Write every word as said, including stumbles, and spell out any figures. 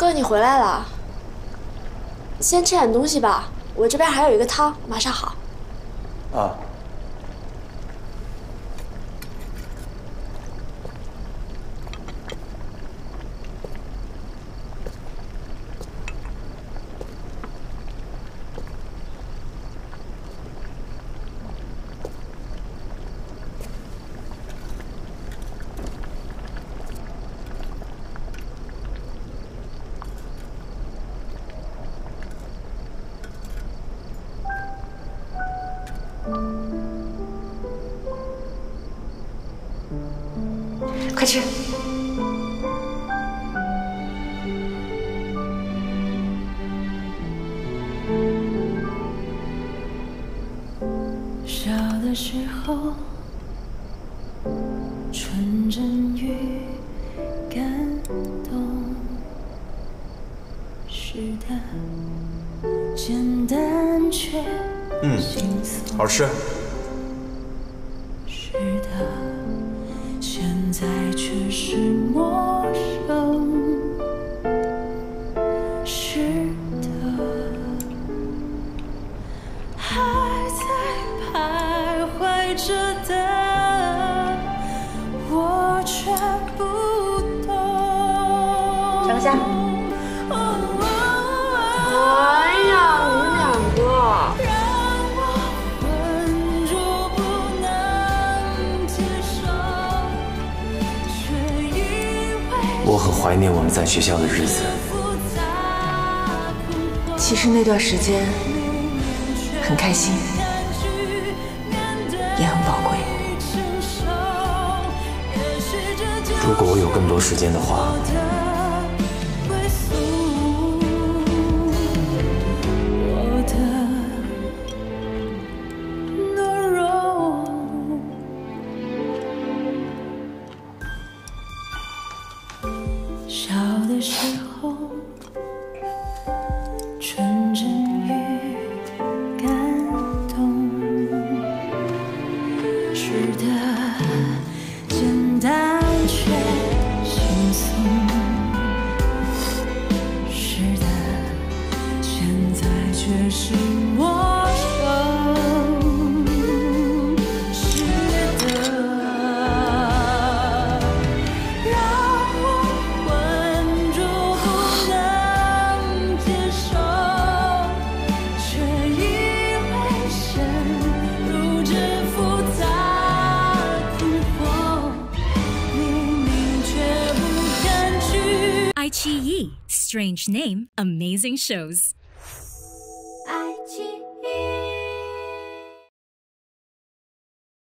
哥，你回来了，先吃点东西吧，我这边还有一个汤，马上好。 啊。 快吃！ 小的时候，纯真与感动，是的，简单却嗯，好吃。 是的，现在却是陌生。是的，还在徘徊着的，我却不懂。 尝一下。 哎呀，你们两个。 我很怀念我们在学校的日子。 其实那段时间很开心，也很宝贵。 如果我有更多时间的话， 小的时候，纯真与感动，是的，简单却轻松，是的，现在却是陌生。 iQIYI, strange name, amazing shows.